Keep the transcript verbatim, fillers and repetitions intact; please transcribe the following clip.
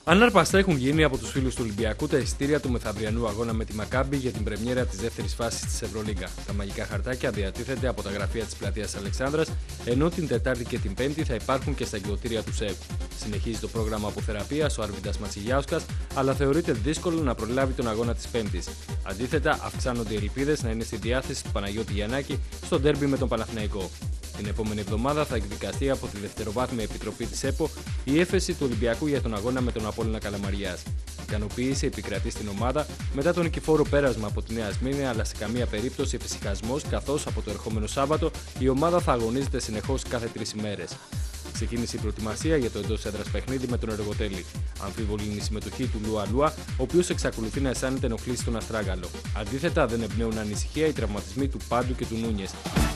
Ανάρπαστα έχουν γίνει από τους φίλους του Ολυμπιακού τα εισιτήρια του μεθαυριανού αγώνα με τη Μακάμπι για την πρεμιέρα της δεύτερης φάσης της Ευρωλίγκα. Τα μαγικά χαρτάκια διατίθενται από τα γραφεία της πλατείας Αλεξάνδρας, ενώ την Τετάρτη και την Πέμπτη θα υπάρχουν και στα εκδοτήρια του ΣΕΒ. Συνεχίζει το πρόγραμμα αποθεραπείας ο Αρβίντας Ματσιγιάουσκας, αλλά θεωρείται δύσκολο να προλάβει τον αγώνα της Πέμπτης. Αντίθετα, αυξάνονται οι ελπίδες να είναι στη διάθεση του Παναγιώτη Γιαννάκη στο ντέρμπι με τον Παναθηναϊκό. Την επόμενη εβδομάδα θα εκδικαστεί από τη Δευτεροβάθμια Επιτροπή της ΕΠΟ η έφεση του Ολυμπιακού για τον αγώνα με τον Απόλλωνα Καλαμαριάς. Η ικανοποίηση επικρατεί στην ομάδα μετά τον νικηφόρο πέρασμα από τη Νέα Σμύρνη, αλλά σε καμία περίπτωση εφησυχασμός, καθώς από το ερχόμενο Σάββατο η ομάδα θα αγωνίζεται συνεχώς κάθε τρεις ημέρες. Ξεκίνησε η προετοιμασία για το εντός έδρας παιχνίδι με τον Εργοτέλη. Αμφίβολη είναι η συμμετοχή του Λουα Λουα, ο οποίος εξακολουθεί να αισθάνεται ενοχλήσει στον Αστράγαλο. Αντίθετα, δεν εμπνέουν ανησυχία οι τραυματισμοί του Πάντου και του Νούνιες.